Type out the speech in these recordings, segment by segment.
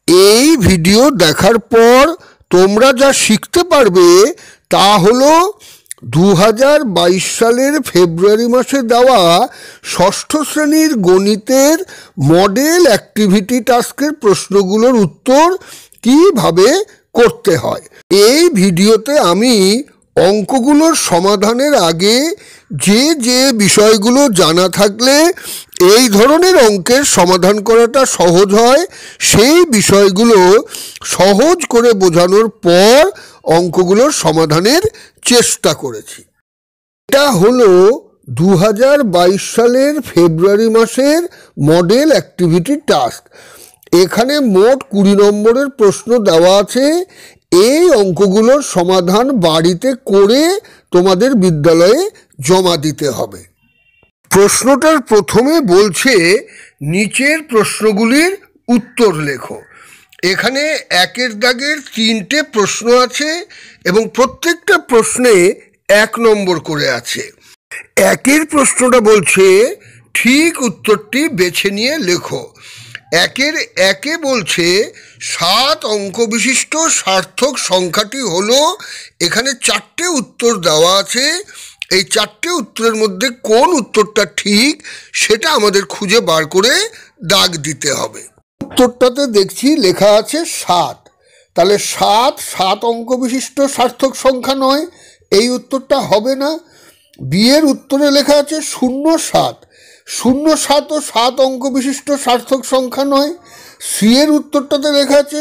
এই ভিডিও দেখার পর তোমরা যা শিখতে পারবে তা হলো 2022 সালের ফেব্রুয়ারি মাসে দেওয়া ষষ্ঠ শ্রেণীর গণিতের মডেল অ্যাক্টিভিটি টাস্কের প্রশ্নগুলোর উত্তর কিভাবে করতে হয়। এই ভিডিওতে আমি অঙ্কগুলোর সমাধানের আগে যে যে বিষয়গুলো জানা থাকলে এই ধরনের অঙ্কের সমাধান করাটা সহজ হয় সেই বিষয়গুলো সহজ করে বোঝানোর পর অঙ্কগুলোর সমাধানের চেষ্টা করেছি। এটা হলো 2022 সালের ফেব্রুয়ারি মাসের মডেল অ্যাক্টিভিটি টাস্ক। এখানে মোট 20 নম্বরের প্রশ্ন দেওয়া আছে। এই অঙ্কগুলোর সমাধান বাড়িতে করে তোমাদের বিদ্যালয়ে জমা দিতে হবে। প্রশ্নটার প্রথমে বলছে নিচের প্রশ্নগুলির উত্তর লেখো। এখানে একের দাগের 3টে প্রশ্ন আছে এবং প্রত্যেকটা প্রশ্নে 1 নম্বর করে আছে। একের প্রশ্নটা বলছে ঠিক উত্তরটি বেছে নিয়ে লেখো। একের একে বলছে 7 অঙ্ক বিশিষ্ট সার্থক সংখ্যাটি হলো, এখানে 4টে উত্তর দেওয়া আছে। এই 4টে উত্তরের মধ্যে কোন উত্তরটা ঠিক সেটা আমাদের খুঁজে বার করে দাগ দিতে হবে। উত্তরটাতে দেখছি লেখা আছে 7, তাহলে 7 অঙ্ক বিশিষ্ট সার্থক সংখ্যা নয়, এই উত্তরটা হবে না। বি এর উত্তরে লেখা আছে 07 ও 7 অঙ্ক বিশিষ্ট সার্থক সংখ্যা নয়। সি এর উত্তরটাতে লেখা আছে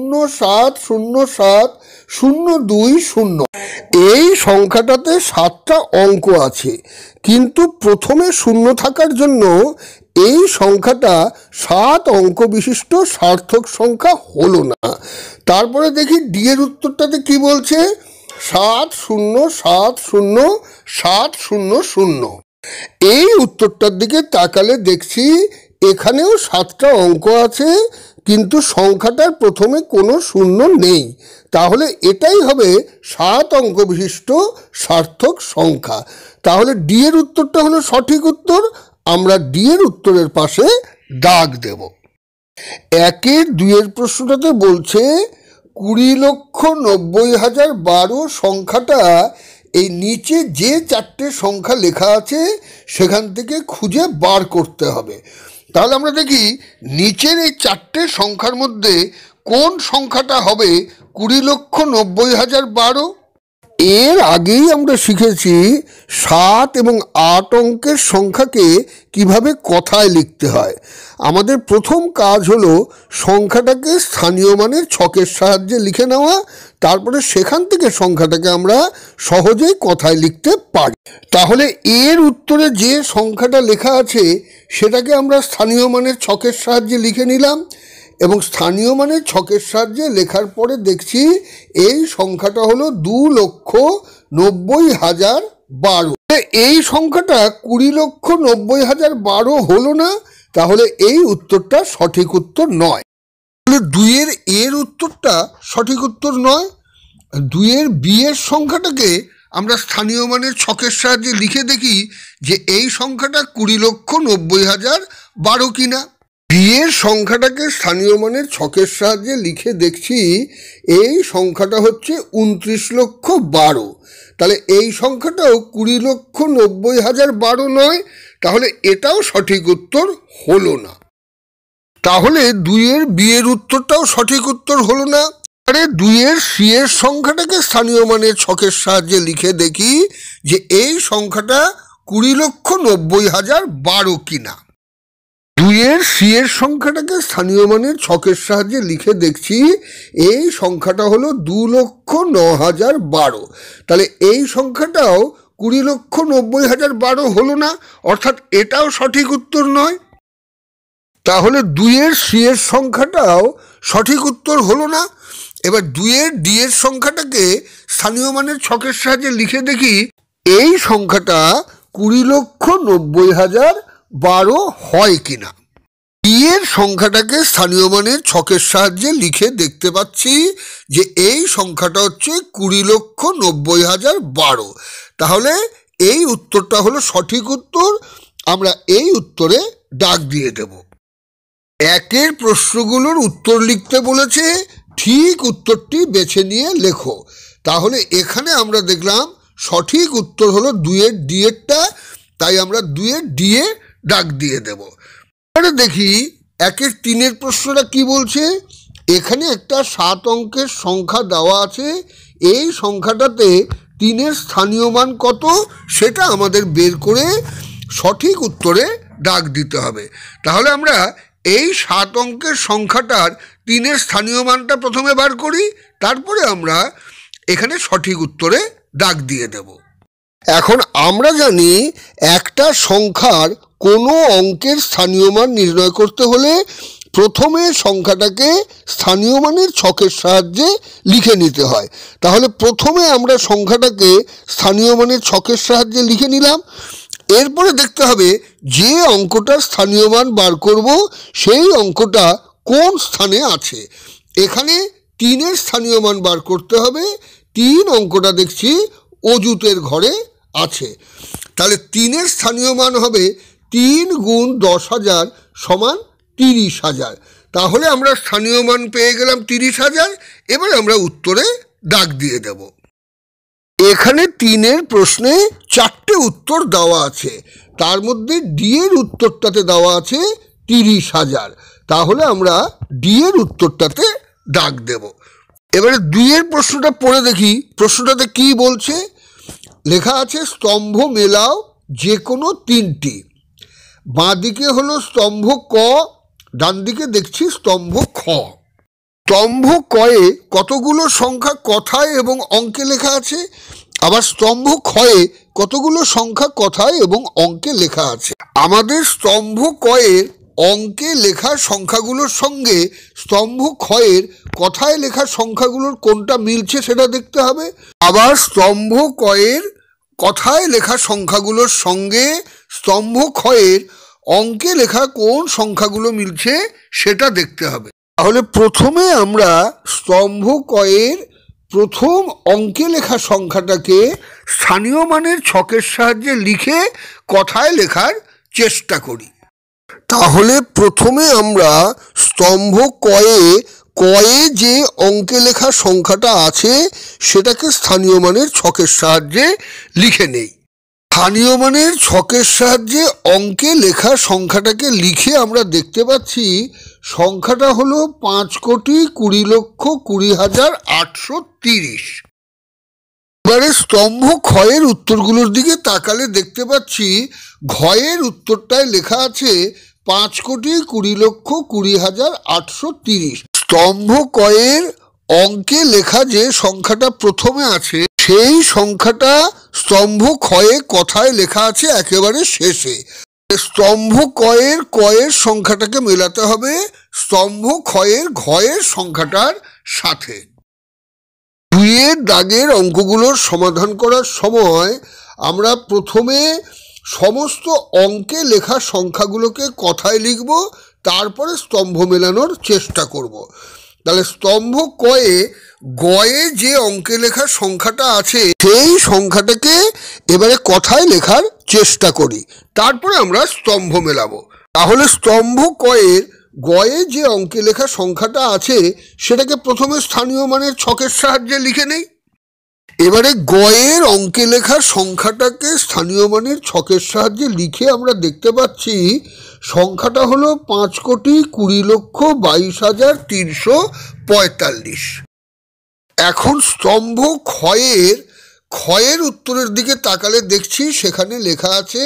07070220। এই সংখ্যাটাতে 7টা অঙ্ক আছে, কিন্তু প্রথমে 0 থাকার জন্য এই সংখ্যাটা 7 অঙ্ক বিশিষ্ট সার্থক সংখ্যা হলো না। তারপরে দেখি ডি এর উত্তরটাতে কি বলছে, 70700700। এই উত্তরটার দিকে তাকালে দেখছি এখানেও 7টা অঙ্ক আছে, কিন্তু সংখ্যাটার প্রথমে কোনো 0 নেই। তাহলে এটাই হবে 7 অঙ্ক বিশিষ্ট সার্থক সংখ্যা। তাহলে ডি এর উত্তরটা হলো সঠিক উত্তর। আমরা ডি এর উত্তরের পাশে দাগ দেব। একের 2 প্রশ্নটাতে বলছে 20,90,012 সংখ্যাটা এই নিচে যে 4টে সংখ্যা লেখা আছে সেখান থেকে খুঁজে বার করতে হবে। তাহলে আমরা দেখি নিচের এই 4টে সংখ্যার মধ্যে কোন সংখ্যাটা হবে 20,90,012। এর আগেই আমরা শিখেছি 7 এবং 8 অঙ্কের সংখ্যাকে কিভাবে কথায় লিখতে হয়। আমাদের প্রথম কাজ হলো সংখ্যাটাকে স্থানীয় মানের ছকের সাহায্যে লিখে নেওয়া, তারপরে সেখান থেকে সংখ্যাটাকে আমরা সহজেই কথায় লিখতে পারি। তাহলে এর উত্তরে যে সংখ্যাটা লেখা আছে সেটাকে আমরা স্থানীয় মানের ছকের সাহায্যে লিখে নিলাম, এবং স্থানীয় মানের ছকের সাহায্যে লেখার পরে দেখছি এই সংখ্যাটা হলো 2,90,012। এই সংখ্যাটা 20,90,012 হলো না, তাহলে এই উত্তরটা সঠিক উত্তর নয়। তাহলে 2 এর উত্তরটা সঠিক উত্তর নয়। 2 বি এর সংখ্যাটাকে আমরা স্থানীয় মানের ছকের সাহায্যে লিখে দেখি যে এই সংখ্যাটা 20,90,012 কিনা। বি এর সংখ্যাটাকে স্থানীয় মানের ছকের সাহায্যে লিখে দেখছি এই সংখ্যাটা হচ্ছে 29,12,000। তাহলে এই সংখ্যাটাও 20,90,012 নয়, তাহলে এটাও সঠিক উত্তর হলো না। তাহলে 2 বি এর উত্তরটাও সঠিক উত্তর হলো না। আরে 2 সি এর সংখ্যাটাকে স্থানীয় মানের ছকের সাহায্যে লিখে দেখি যে এই সংখ্যাটা 20,90,012 কিনা। 2 সি এর সংখ্যাটাকে স্থানীয় মানের ছকের সাহায্যে লিখে দেখছি এই সংখ্যাটা হলো 2,09,012। তাহলে এই সংখ্যাটাও 20,90,012 হলো না, অর্থাৎ এটাও সঠিক উত্তর নয়। তাহলে 2 সি এর সংখ্যাটাও সঠিক উত্তর হলো না। এবার 2 ডি এর সংখ্যাটাকে স্থানীয় মানের ছকের সাহায্যে লিখে দেখি এই সংখ্যাটা 20,90,012 হয় কিনা। ডি এর সংখ্যাটাকে স্থানীয় মানের ছকের সাহায্যে লিখে দেখতে পাচ্ছি যে এই সংখ্যাটা হচ্ছে 20,90,012। তাহলে এই উত্তরটা হলো সঠিক উত্তর। আমরা এই উত্তরে দাগ দিয়ে দেব। একের প্রশ্নগুলোর উত্তর লিখতে বলেছে, ঠিক উত্তরটি বেছে নিয়ে লেখো। তাহলে এখানে আমরা দেখলাম সঠিক উত্তর হলো 2-এর ডি-এরটা, তাই আমরা 2-এর ডি-এ দাগ দিয়ে দেব। এবারে দেখি 1-এর 3-এর প্রশ্নটা কি বলছে। এখানে একটা 7 অঙ্কের সংখ্যা দেওয়া আছে, এই সংখ্যাটাতে 3-এর স্থানীয় মান কত সেটা আমাদের বের করে সঠিক উত্তরে দাগ দিতে হবে। তাহলে আমরা এই 7 অঙ্কের সংখ্যাটার 3-এর স্থানীয় মানটা প্রথমে বার করি, তারপরে আমরা এখানে সঠিক উত্তরে দাগ দিয়ে দেব। এখন আমরা জানি একটা সংখ্যার কোনো অঙ্কের স্থানীয় মান নির্ণয় করতে হলে প্রথমে সংখ্যাটাকে স্থানীয় মানের ছকের সাহায্যে লিখে নিতে হয়। তাহলে প্রথমে আমরা সংখ্যাটাকে স্থানীয় মানের ছকের সাহায্যে লিখে নিলাম। এরপরে দেখতে হবে যে অঙ্কটার স্থানীয় মান বার করব সেই অঙ্কটা কোন স্থানে আছে। এখানে 3-এর স্থানীয় মান বার করতে হবে। 3 অঙ্কটা দেখছি অজুতের ঘরে আছে। তাহলে 3-এর স্থানীয় মান হবে 3 গুণ 10,000 সমান 30,000। তাহলে আমরা স্থানীয় মান পেয়ে গেলাম 30,000। এবার আমরা উত্তরে দাগ দিয়ে দেব। এখানে 3-এর প্রশ্নে 4টে উত্তর দেওয়া আছে, তার মধ্যে ডি-এর উত্তরটাতে দেওয়া আছে 30,000। তাহলে আমরা ডি-এর উত্তরটাতে দাগ দেব। এবারে 2-এর প্রশ্নটা পড়ে দেখি, প্রশ্নটাতে কি বলছে। লেখা আছে স্তম্ভ মেলাও যে কোনো 3টি। বাঁ দিকে হলো স্তম্ভ ক, ডান দিকে দেখছি স্তম্ভ খ। স্তম্ভ কয়ে কতগুলো সংখ্যা কথায় এবং অঙ্কে লেখা আছে, আবার স্তম্ভ ক্ষয়ে কতগুলো সংখ্যা কথায় এবং অঙ্কে লেখা আছে। আমাদের স্তম্ভ কয়ের অঙ্কে লেখা সংখ্যাগুলোর সঙ্গে স্তম্ভ ক্ষয়ের কথায় লেখা সংখ্যাগুলোর কোনটা মিলছে সেটা দেখতে হবে। আবার স্তম্ভ কয়ের কথায় লেখা সংখ্যাগুলোর সঙ্গে স্তম্ভ ক্ষয়ের অঙ্কে লেখা কোন সংখ্যাগুলো মিলছে সেটা দেখতে হবে। তাহলে প্রথমে আমরা স্তম্ভ কয়ের প্রথম অঙ্কে লেখা সংখ্যাটাকে স্থানীয় মানের ছকের সাহায্যে লিখে কথায় লেখার চেষ্টা করি। তাহলে প্রথমে আমরা স্তম্ভ কয়ে যে অঙ্কে লেখা সংখ্যাটা আছে সেটাকে স্থানীয় মানের ছকের সাহায্যে লিখে নেই। স্থানীয় মানের ছকের সাহায্যে অঙ্কে লেখা সংখ্যাটাকে লিখে আমরা দেখতে পাচ্ছি সংখ্যাটা হলো 5,20,20,830। এবারে স্তম্ভ ক্ষয়ের উত্তরগুলোর দিকে তাকালে দেখতে পাচ্ছি ঘয়ের উত্তরটায় লেখা আছে 5,20,20,830। স্তম্ভ কয়ের অঙ্কে লেখা যে সংখ্যাটা প্রথমে আছে সেই সংখ্যাটা স্তম্ভ ক্ষয়ে কথায় লেখা আছে একেবারে শেষে। স্তম্ভ কয়ের সংখ্যাটাকে মেলাতে হবে স্তম্ভ ক্ষয়ের ঘয়ের সংখ্যাটার সাথে। 2-এর দাগের অঙ্কগুলোর সমাধান করার সময় আমরা প্রথমে সমস্ত অঙ্কে লেখা সংখ্যাগুলোকে কথায় লিখব, তারপরে স্তম্ভ মেলানোর চেষ্টা করব। তাহলে স্তম্ভ গয়ে যে অঙ্কে লেখা সংখ্যাটা আছে সেই সংখ্যাটাকে এবারে কথায় লেখার চেষ্টা করি, তারপরে আমরা স্তম্ভ মেলাবো। তাহলে স্তম্ভ গয়ে যে অঙ্কে লেখা সংখ্যাটা আছে সেটাকে প্রথমে স্থানীয় মানের ছকের সাহায্যে লিখে নেই। এবারে গয়ের অঙ্কে লেখা সংখ্যাটাকে স্থানীয় মানের ছকের সাহায্যে লিখে আমরা দেখতে পাচ্ছি সংখ্যাটা হলো 5,20,22,345। এখন স্তম্ভ ক্ষয়ের উত্তরের দিকে তাকালে দেখছি সেখানে লেখা আছে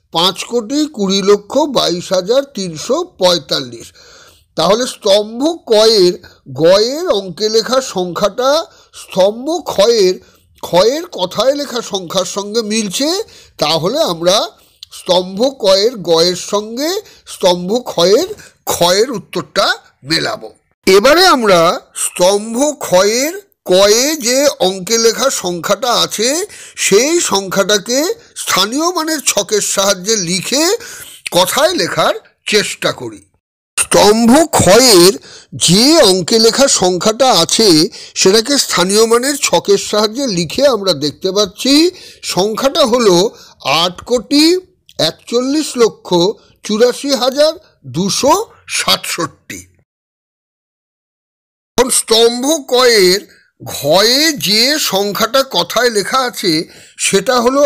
5,20,22,345। তাহলে স্তম্ভ গয়ের অঙ্কে লেখা সংখ্যাটা স্তম্ভ ক্ষয়ের কথায় লেখা সংখ্যার সঙ্গে মিলছে। তাহলে আমরা স্তম্ভ গয়ের সঙ্গে স্তম্ভ ক্ষয়ের উত্তরটা মেলাবো। এবারে আমরা স্তম্ভ কয়ে যে অঙ্কে লেখা সংখ্যাটা আছে সেই সংখ্যাটাকে স্থানীয় মানের ছকের সাহায্যে লিখে কথায় লেখার চেষ্টা করি। স্তম্ভ ক্ষয়ের যে অঙ্কে লেখা সংখ্যাটা আছে সেটাকে স্থানীয় মানের ছকের সাহায্যে লিখে আমরা দেখতে পাচ্ছি সংখ্যাটা হলো 8,41,84,200 এখন স্তম্ভ কয়ের ঘয়ে যে সংখ্যাটা কথায় লেখা আছে সেটা হলো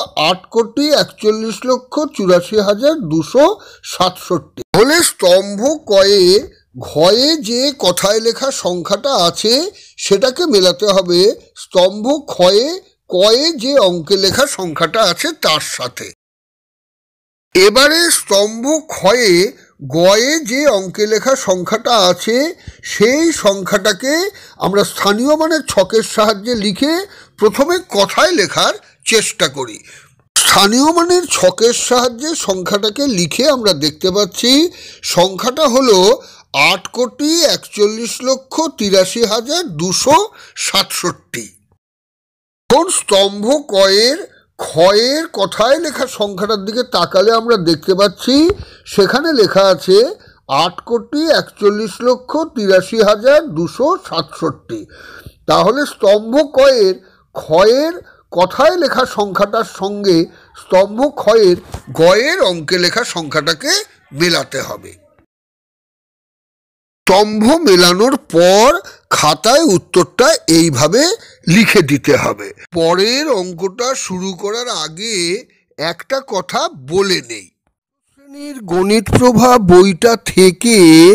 8,84,84,267। তাহলে স্তম্ভ কয়ের ঘয়ে যে কথায় লেখা সংখ্যাটা আছে সেটাকে মেলাতে হবে স্তম্ভ ক্ষয়ে কয়ে যে অঙ্কে লেখা সংখ্যাটা আছে তার সাথে। এবারে স্তম্ভ ক্ষয়ে গয়ে যে অঙ্কে লেখা সংখ্যাটা আছে সেই সংখ্যাটাকে আমরা স্থানীয় মানের ছকের সাহায্যে লিখে প্রথমে কথায় লেখার চেষ্টা করি। স্থানীয় মানের ছকের সাহায্যে সংখ্যাটাকে লিখে আমরা দেখতে পাচ্ছি সংখ্যাটা হলো 8,41,83,267। এখন স্তম্ভ কয়ের ক্ষয়ের কথায় লেখা সংখ্যাটার দিকে তাকালে আমরা দেখতে পাচ্ছি সেখানে লেখা আছে 8,41,83,267। তাহলে স্তম্ভ কয়ের ক্ষয়ের কথায় লেখা সংখ্যাটার সঙ্গে স্তম্ভ ক্ষয়ের গয়ের অঙ্কে লেখা সংখ্যাটাকে মেলাতে হবে। স্তম্ভ মেলানোর পর খাতায় উত্তরটা এইভাবে লিখে দিতে হবে। পরের অঙ্কটা শুরু করার আগে একটা কথা বলে নেই, শ্রেণীর গণিত প্রভা বইটা থেকে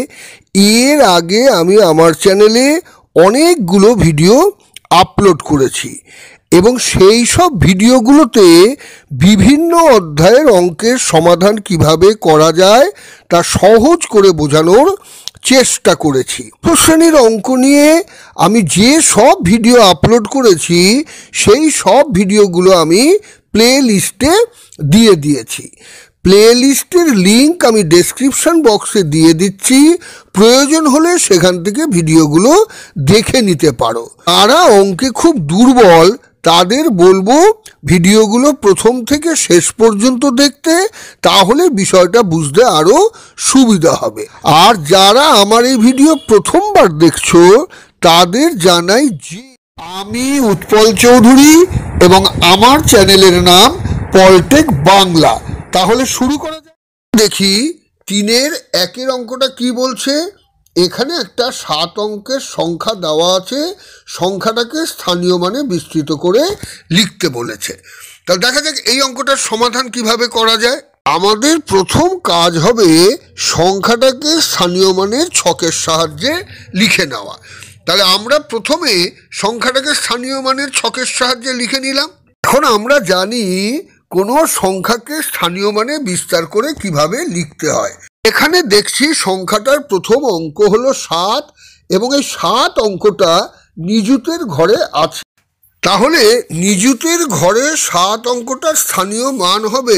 এর আগে আমি আমার চ্যানেলে অনেকগুলো ভিডিও আপলোড করেছি এবং সেই সব ভিডিওগুলোতে বিভিন্ন অধ্যায়ের অঙ্কের সমাধান কিভাবে করা যায় তা সহজ করে বোঝানোর চেষ্টা করেছি। শ্রেণীর অঙ্ক নিয়ে আমি যে সব ভিডিও আপলোড করেছি সেই সব ভিডিওগুলো আমি প্লে লিস্টে দিয়ে দিয়েছি। প্লে লিস্টের লিঙ্ক আমি ডেসক্রিপশন বক্সে দিয়ে দিচ্ছি, প্রয়োজন হলে সেখান থেকে ভিডিওগুলো দেখে নিতে পারো। যারা অঙ্কে খুব দুর্বল তাদের বলবো ভিডিওগুলো প্রথম থেকে শেষ পর্যন্ত দেখতে, তাহলে বিষয়টা বুঝতে আরও সুবিধা হবে। আর যারা আমার এই ভিডিও প্রথমবার দেখছো তাদের জানাই যে আমি উৎপল চৌধুরী এবং আমার চ্যানেলের নাম পলটেক বাংলা। তাহলে শুরু করা যাক। দেখি 3-এর 1-এর অঙ্কটা কি বলছে। এখানে একটা 7 অঙ্কের সংখ্যা দেওয়া আছে, সংখ্যাটাকে স্থানীয় মানে বিস্তৃত করে লিখতে বলেছে। তাহলে দেখা যাক এই অঙ্কটার সমাধান কিভাবে করা যায়। আমাদের প্রথম কাজ হবে সংখ্যাটাকে স্থানীয় মানের ছকের সাহায্যে লিখে নেওয়া। তাহলে আমরা প্রথমে সংখ্যাটাকে স্থানীয় মানের ছকের সাহায্যে লিখে নিলাম। এখন আমরা জানি কোনো সংখ্যাকে স্থানীয় মানে বিস্তার করে কিভাবে লিখতে হয়। এখানে দেখছি সংখ্যাটার প্রথম অঙ্ক হলো 7 এবং এই 7 অঙ্কটা নিযুতের ঘরে আছে। তাহলে নিযুতের ঘরে 7 অঙ্কটার স্থানীয় মান হবে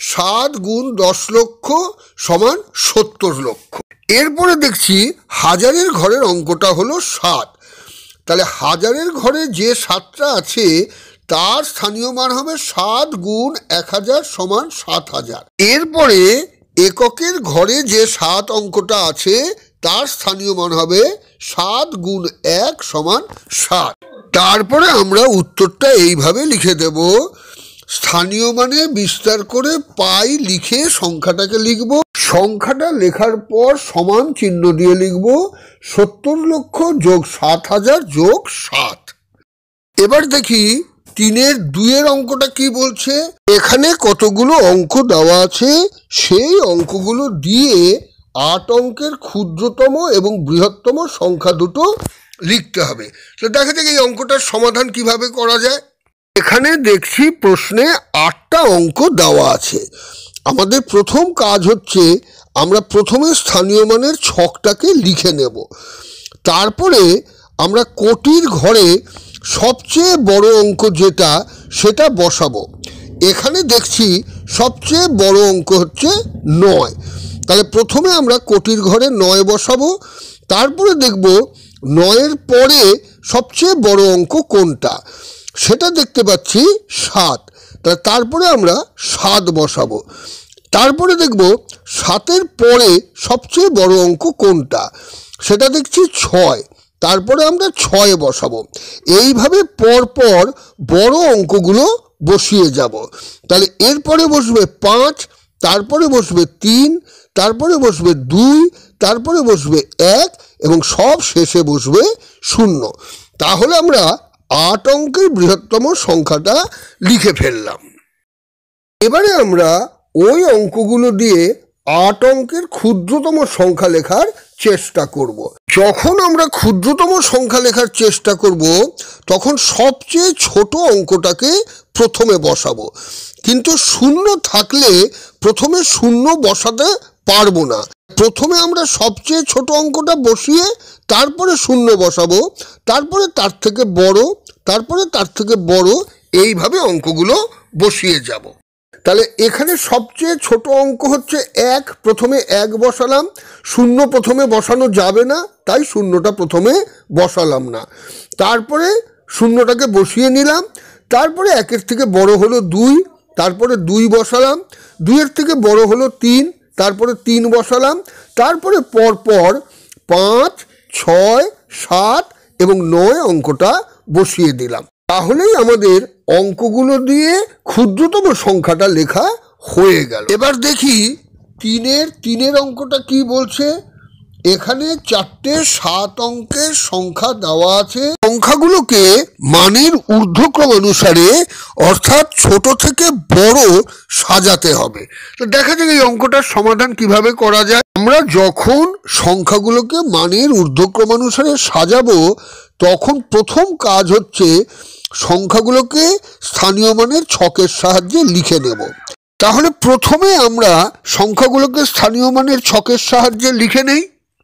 7 গুণ 10 লক্ষ সমান 70 লক্ষ। এরপরে দেখছি হাজারের ঘরের অঙ্কটা হলো 7। তাহলে হাজারের ঘরে যে 7টা আছে তার স্থানীয় মান হবে 7 গুণ 1000 সমান 7000। এরপরে এককের ঘরে যে 7 অঙ্কটা আছে তার স্থানীয় মান হবে 7 গুণ 1 সমান 7। তারপরে আমরা উত্তরটা এইভাবে লিখে দেব, স্থানীয় মানে বিস্তার করে পাই লিখে সংখ্যাটাকে লিখব। সংখ্যাটা লেখার পর সমান চিহ্ন দিয়ে লিখব 70 লক্ষ যোগ 7000 যোগ 7। এবার দেখি 3-এর 2-এর অঙ্কটা কি বলছে। এখানে কতগুলো অঙ্ক দেওয়া আছে, সেই অঙ্কগুলো দিয়ে 8 অঙ্কের ক্ষুদ্রতম এবং বৃহত্তম সংখ্যা দুটো লিখতে হবে। তো দেখা যাক এই অঙ্কটার সমাধান কিভাবে করা যায়। এখানে দেখছি প্রশ্নে 8টা অঙ্ক দেওয়া আছে। আমাদের প্রথম কাজ হচ্ছে আমরা প্রথমে স্থানীয় মানের ছকটাকে লিখে নেব। তারপরে আমরা কোটির ঘরে সবচেয়ে বড় অঙ্ক যেটা সেটা বসাবো। এখানে দেখছি সবচেয়ে বড় অঙ্ক হচ্ছে 9। তাহলে প্রথমে আমরা কোটির ঘরে 9 বসাবো, তারপরে দেখব 9-এর পরে সবচেয়ে বড় অঙ্ক কোনটা সেটা দেখতে পাচ্ছি 7। তারপরে আমরা 7 বসাবো, তারপরে দেখব 7-এর পরে সবচেয়ে বড় অঙ্ক কোনটা সেটা দেখছি 6। তারপরে আমরা 6 বসাবো। এইভাবে পরপর বড় অঙ্কগুলো বসিয়ে যাব। তাহলে এরপরে বসবে 5, তারপরে বসবে 3, তারপরে বসবে 2, তারপরে বসবে 1 এবং সব শেষে বসবে 0। তাহলে আমরা 8 অঙ্কের বৃহত্তম সংখ্যাটা লিখে ফেললাম। এবারে আমরা ওই অঙ্কগুলো দিয়ে 8 অঙ্কের ক্ষুদ্রতম সংখ্যা লেখার চেষ্টা করব। যখন আমরা ক্ষুদ্রতম সংখ্যা লেখার চেষ্টা করব তখন সবচেয়ে ছোট অঙ্কটাকে প্রথমে বসাবো, কিন্তু 0 থাকলে প্রথমে 0 বসাতে পারবো না। প্রথমে আমরা সবচেয়ে ছোট অঙ্কটা বসিয়ে তারপরে 0 বসাবো, তারপরে তার থেকে বড়, তারপরে তার থেকে বড়, এইভাবে অঙ্কগুলো বসিয়ে যাব। তাহলে এখানে সবচেয়ে ছোট অঙ্ক হচ্ছে 1, প্রথমে 1 বসালাম। 0 প্রথমে বসানো যাবে না, তাই 0টা প্রথমে বসালাম না। তারপরে 0টাকে বসিয়ে নিলাম, তারপরে 1-এর থেকে বড় হলো 2, তারপরে 2 বসালাম। 2-এর থেকে বড় হলো 3, তারপরে 3 বসালাম। তারপরে পরপর 5, 6, 7 এবং 9 অঙ্কটা বসিয়ে দিলাম। তাহলেই আমাদের অঙ্কগুলো দিয়ে ক্ষুদ্রতম সংখ্যাটা লেখা হয়ে গেল। এবার দেখি 3-এর অঙ্কটা কি বলছে। এখানে 4টে 7 অঙ্কের সংখ্যা দেওয়া আছে। সংখ্যাগুলোকে মানের ঊর্ধ্বক্রম অনুসারে অর্থাৎ ছোট থেকে বড় সাজাতে হবে। তো দেখা যাক এই অঙ্কটার সমাধান কিভাবে করা যায়। আমরা যখন সংখ্যাগুলোকে মানের ঊর্ধ্বক্রম অনুসারে সাজাবো তখন প্রথম কাজ হচ্ছে সংখ্যাগুলোকে স্থানীয় মানের ছকের সাহায্যে লিখে নেব। তাহলে প্রথমে আমরা সংখ্যাগুলোকে স্থানীয় মানের ছকের সাহায্যে লিখে নেই।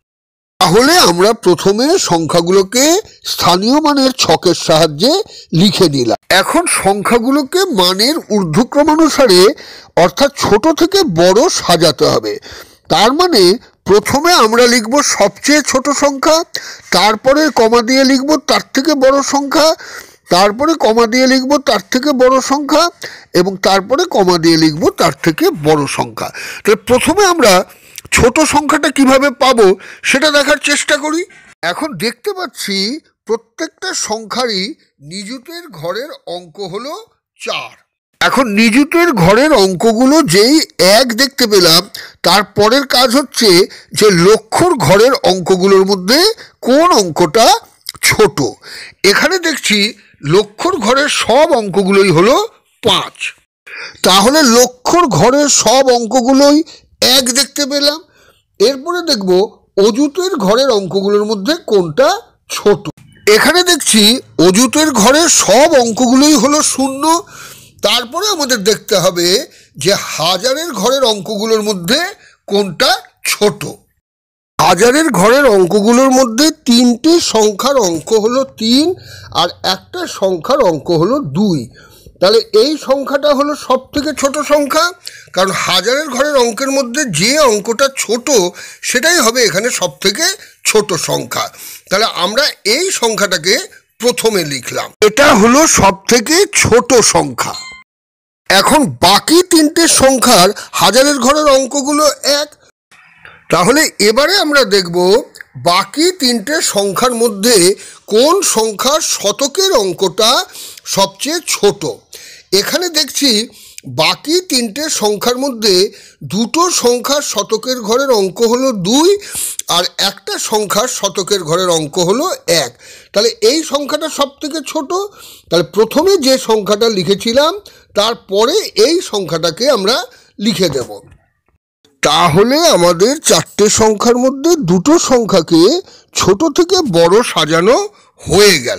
তাহলে আমরা প্রথমে সংখ্যাগুলোকে স্থানীয় মানের ছকের সাহায্যে লিখে নিলাম। এখন সংখ্যাগুলোকে মানের ঊর্ধ্বক্রম অনুসারে অর্থাৎ ছোট থেকে বড় সাজাতে হবে। তার মানে প্রথমে আমরা লিখব সবচেয়ে ছোট সংখ্যা, তারপরে কমা দিয়ে লিখব তার থেকে বড় সংখ্যা, তারপরে কমা দিয়ে লিখব তার থেকে বড় সংখ্যা এবং তারপরে কমা দিয়ে লিখব তার থেকে বড় সংখ্যা। তাহলে প্রথমে আমরা ছোট সংখ্যাটা কিভাবে পাবো সেটা দেখার চেষ্টা করি। এখন দেখতে পাচ্ছি প্রত্যেকটা সংখ্যারই নিযুতের ঘরের অঙ্ক হলো 4। এখন নিযুতের ঘরের অঙ্কগুলো যেই 1 দেখতে পেলাম তার পরের কাজ হচ্ছে যে লক্ষর ঘরের অঙ্কগুলোর মধ্যে কোন অঙ্কটা ছোট। এখানে দেখছি লক্ষর ঘরের সব অঙ্কগুলোই হলো 5। তাহলে লক্ষর ঘরের সব অঙ্কগুলোই 1 দেখতে পেলাম। এরপরে দেখব অযুতের ঘরের অঙ্কগুলোর মধ্যে কোনটা ছোট। এখানে দেখছি অযুতের ঘরের সব অঙ্কগুলোই হলো 0। তারপরে আমাদের দেখতে হবে যে হাজারের ঘরের অঙ্কগুলোর মধ্যে কোনটা ছোট। হাজারের ঘরের অঙ্কগুলোর মধ্যে 3টে সংখ্যার অঙ্ক হলো 3 আর একটা সংখ্যার অঙ্ক হলো 2। তাহলে এই সংখ্যাটা হলো সব থেকে ছোট সংখ্যা, কারণ হাজারের ঘরের অঙ্কের মধ্যে যে অঙ্কটা ছোট সেটাই হবে এখানে সব থেকে ছোট সংখ্যা। তাহলে আমরা এই সংখ্যাটাকে প্রথমে লিখলাম, এটা হলো সব থেকে ছোট সংখ্যা। এখন বাকি 3টে সংখ্যার হাজারের ঘরের অঙ্কগুলো 1। তাহলে এবারে আমরা দেখব বাকি 3টে সংখ্যার মধ্যে কোন সংখ্যার শতকের অঙ্কটা সবচেয়ে ছোট। এখানে দেখছি বাকি 3টে সংখ্যার মধ্যে দুটো সংখ্যার শতকের ঘরের অঙ্ক হলো 2 আর একটা সংখ্যার শতকের ঘরের অঙ্ক হলো 1। তাহলে এই সংখ্যাটা সব থেকে ছোট। তাহলে প্রথমে যে সংখ্যাটা লিখেছিলাম তারপরে এই সংখ্যাটাকে আমরা লিখে দেব। তাহলে আমাদের 4টে সংখ্যার মধ্যে দুটো সংখ্যাকে ছোট থেকে বড় সাজানো হয়ে গেল।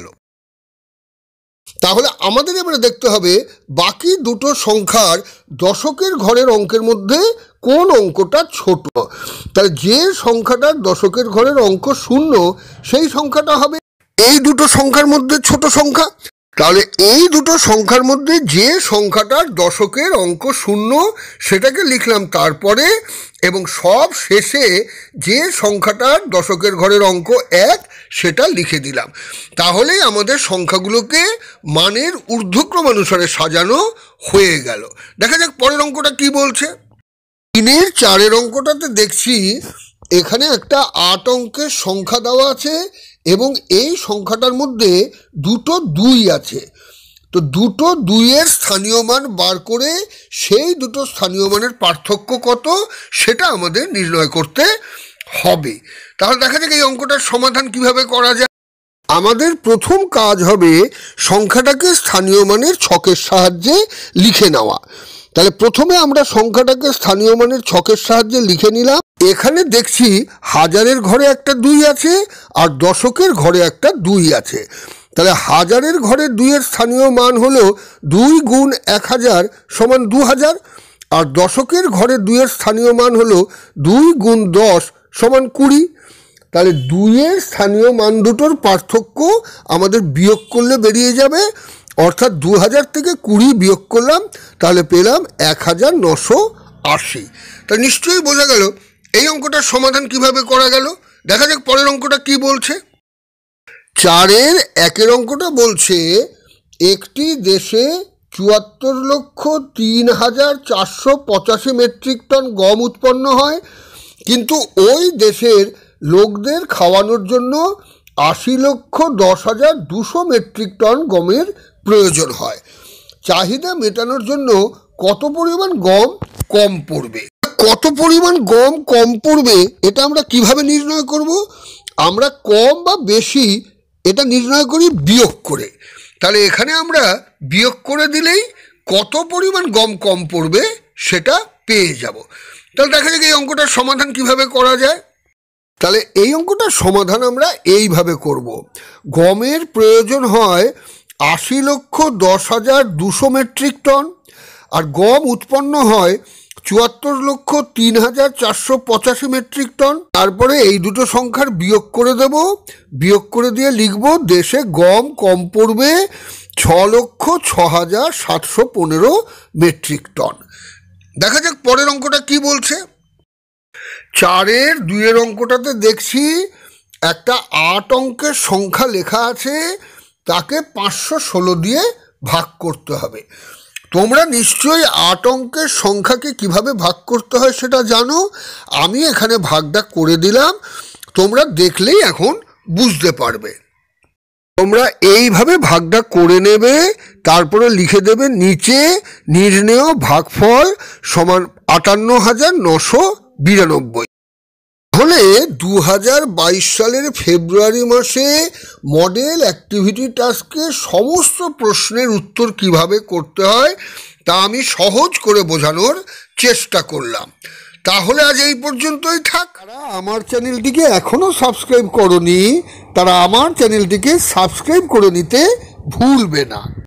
তাহলে আমাদের এবারে দেখতে হবে বাকি দুটো সংখ্যার দশকের ঘরের অঙ্কের মধ্যে কোন অঙ্কটা ছোট। তাহলে যে সংখ্যাটার দশকের ঘরের অঙ্ক 0 সেই সংখ্যাটা হবে এই দুটো সংখ্যার মধ্যে ছোট সংখ্যা। তাহলে এই দুটো সংখ্যার মধ্যে যে সংখ্যাটার দশকের অঙ্ক 0 সেটাকে লিখলাম তারপরে, এবং সব শেষে যে সংখ্যাটার দশকের ঘরের অঙ্ক 1 সেটা লিখে দিলাম। তাহলেই আমাদের সংখ্যাগুলোকে মানের ঊর্ধ্বক্রম অনুসারে সাজানো হয়ে গেল। দেখা যাক পরের অঙ্কটা কি বলছে। 3-এর 4-এর অঙ্কটাতে দেখছি এখানে একটা 8 অঙ্কের সংখ্যা দেওয়া আছে এবং এই সংখ্যাটার মধ্যে দুটো 2 আছে। তো দুটো 2-এর স্থানীয় মান বার করে সেই দুটো স্থানীয় মানের পার্থক্য কত সেটা আমাদের নির্ণয় করতে হবে। তাহলে দেখা যাক এই অঙ্কটার সমাধান কিভাবে করা যায়। আমাদের প্রথম কাজ হবে সংখ্যাটাকে স্থানীয় মানের ছকের সাহায্যে লিখে নেওয়া। তাহলে প্রথমে আমরা সংখ্যাটাকে স্থানীয় মানের ছকের সাহায্যে লিখে নিলাম। এখানে দেখছি হাজারের ঘরে একটা 2 আছে আর দশকের ঘরে একটা 2 আছে। তাহলে হাজারের ঘরে 2-এর স্থানীয় মান হলো 2 গুণ 1000 সমান 2000, আর দশকের ঘরে 2-এর স্থানীয় মান হলো 2 গুণ 10 সমান 20। তাহলে 2-এর স্থানীয় মান দুটোর পার্থক্য আমাদের বিয়োগ করলে বেরিয়ে যাবে, অর্থাৎ 2000 থেকে 20 বিয়োগ করলাম, তাহলে পেলাম 1980। তা নিশ্চয়ই বোঝা গেল এই অঙ্কটার সমাধান কিভাবে করা গেল। দেখা যাক পরের অঙ্কটা কি বলছে। 4-এর 1-এর অঙ্কটা বলছে একটি দেশে 74,03,485 মেট্রিক টন গম উৎপন্ন হয়, কিন্তু ওই দেশের লোকদের খাওয়ানোর জন্য 80,10,200 মেট্রিক টন গমের প্রয়োজন হয়। চাহিদা মেটানোর জন্য কত পরিমাণ গম কম পড়বে? কত পরিমাণ গম কম পড়বে এটা আমরা কিভাবে নির্ণয় করব? আমরা কম বা বেশি এটা নির্ণয় করি বিয়োগ করে। তাহলে এখানে আমরা বিয়োগ করে দিলেই কত পরিমাণ গম কম পড়বে সেটা পেয়ে যাব। তাহলে দেখা যাক এই অঙ্কটার সমাধান কিভাবে করা যায়। তাহলে এই অঙ্কটার সমাধান আমরা এইভাবে করব। গমের প্রয়োজন হয় 80,10,200 মেট্রিক টন, আর গম উৎপন্ন হয় 74,03,485 মেট্রিক টন। তারপরে এই দুটো সংখ্যার বিয়োগ করে দেব, বিয়োগ করে দিয়ে লিখব দেশে গম কম পড়বে 6,06,715 মেট্রিক টন। দেখা যাক পরের অঙ্কটা কি বলছে। 4-এর 2-এর অঙ্কটাতে দেখছি একটা 8 অঙ্কের সংখ্যা লেখা আছে, তাকে 516 দিয়ে ভাগ করতে হবে। তোমরা নিশ্চয়ই 8 অঙ্কের সংখ্যাকে কিভাবে ভাগ করতে হয় সেটা জানো। আমি এখানে ভাগটা করে দিলাম, তোমরা দেখলেই এখন বুঝতে পারবে। তোমরা এইভাবে ভাগটা করে নেবে, তারপরে লিখে দেবে নিচে নির্ণেয় ভাগফল সমান 58,992। তাহলে 2022 সালের ফেব্রুয়ারি মাসে মডেল অ্যাক্টিভিটি টাস্কে সমস্ত প্রশ্নের উত্তর কিভাবে করতে হয় তা আমি সহজ করে বোঝানোর চেষ্টা করলাম। তাহলে আজ এই পর্যন্তই থাক। যারা আমার চ্যানেলটিকে এখনও সাবস্ক্রাইব করনি তারা আমার চ্যানেলটিকে সাবস্ক্রাইব করে নিতে ভুলবে না।